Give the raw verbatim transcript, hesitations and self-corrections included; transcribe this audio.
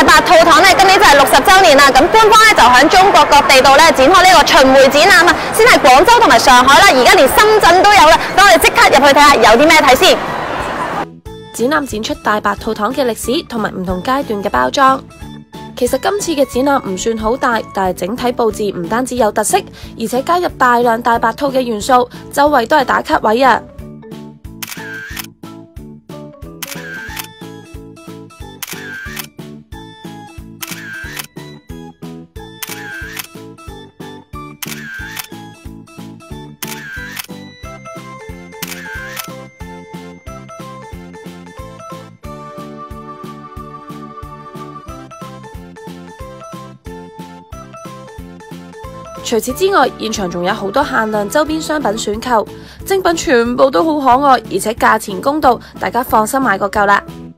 大白兔糖咧，今年就係六十週年啦。咁官方咧就喺中國各地度咧展開呢個巡迴展覽啊，先係廣州同埋上海啦，而家連深圳都有啦。咁我哋即刻入去睇下有啲咩睇先。 展覽展出大白兔糖嘅歷史同埋唔同階段嘅包裝。其實今次嘅展覽唔算好大，但係整體佈置唔單止有特色，而且加入大量大白兔嘅元素，周圍都係打卡位啊！除此之外，現場仲有好多限量周邊商品選購，精品全部都好可愛，而且價錢公道，大家放心買個夠啦！